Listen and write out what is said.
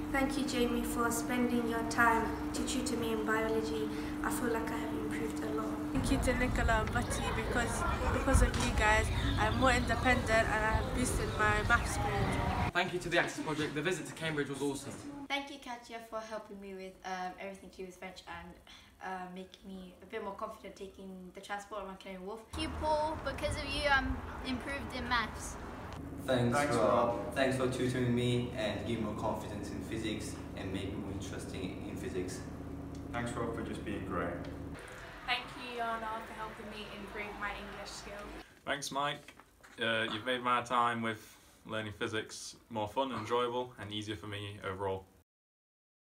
Thank you, Jamie, for spending your time to tutor me in biology. I feel like I have improved a lot. Thank you to Nicola and Butty because of you guys, I'm more independent and I have boosted my maths grade. Thank you to the Access Project. The visit to Cambridge was awesome. Thank you, Katya, for helping me with everything to do with French and making me a bit more confident taking the transport around Canary Wharf. Thank you, Paul. Because of you, I'm improved in maths. Thanks Rob. Thanks for tutoring me and giving me more confidence in physics and making me more interesting in physics. Thanks Rob for just being great. Thank you, Yana, for helping me improve my English skills. Thanks, Mike. You've made my time with learning physics more fun, enjoyable and easier for me overall.